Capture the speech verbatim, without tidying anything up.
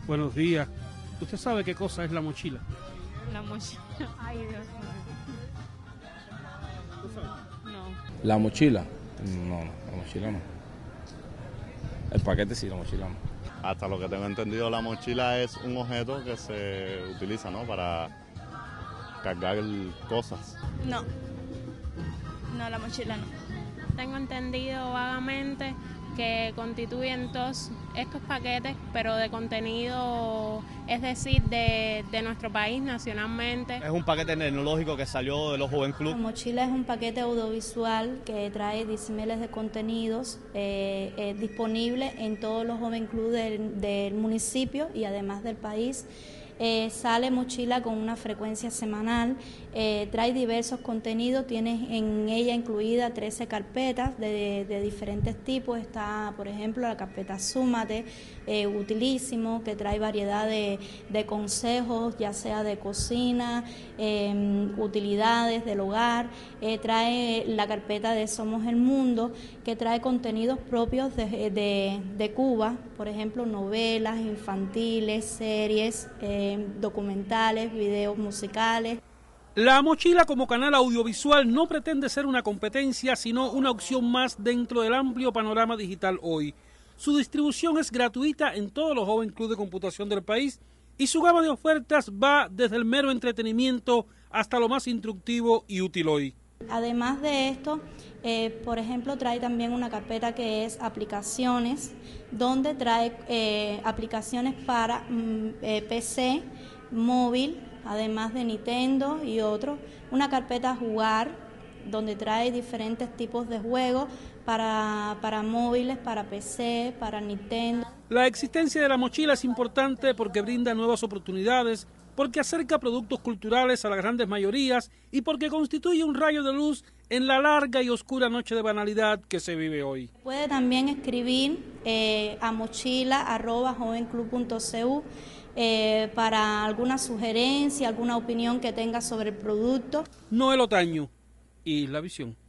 Buenos días. ¿Usted sabe qué cosa es la mochila? La mochila. Ay, Dios mío. ¿Tú sabes? No. La mochila. No, no, la mochila no. El paquete sí, la mochila no. Hasta lo que tengo entendido, la mochila es un objeto que se utiliza, ¿no?, para cargar cosas. No. No, la mochila no. Tengo entendido vagamente que constituyen todos estos paquetes, pero de contenido, es decir, de, de nuestro país nacionalmente. Es un paquete tecnológico que salió de los Joven Club. La mochila es un paquete audiovisual que trae dieciséis de contenidos eh, eh, disponible en todos los Joven Club del, del municipio y además del país. Eh, sale mochila con una frecuencia semanal, eh, trae diversos contenidos, tiene en ella incluida trece carpetas de, de diferentes tipos. Está, por ejemplo, la carpeta Súmate, eh, utilísimo, que trae variedad de, de consejos, ya sea de cocina, eh, utilidades del hogar. Eh, trae la carpeta de Somos el Mundo, que trae contenidos propios de, de, de Cuba, por ejemplo, novelas infantiles, series, eh, documentales, videos musicales. La mochila como canal audiovisual no pretende ser una competencia, sino una opción más dentro del amplio panorama digital hoy. Su distribución es gratuita en todos los Joven Club de Computación del país y su gama de ofertas va desde el mero entretenimiento hasta lo más instructivo y útil hoy. Además de esto, eh, por ejemplo, trae también una carpeta que es aplicaciones, donde trae eh, aplicaciones para mm, eh, P C, móvil, además de Nintendo y otros. Una carpeta jugar, donde trae diferentes tipos de juegos para, para móviles, para P C, para Nintendo. La existencia de la mochila es importante porque brinda nuevas oportunidades, porque acerca productos culturales a las grandes mayorías y porque constituye un rayo de luz en la larga y oscura noche de banalidad que se vive hoy. Puede también escribir eh, a mochila arroba jovenclub punto c u eh, para alguna sugerencia, alguna opinión que tenga sobre el producto. Noel Otaño, Isla Visión.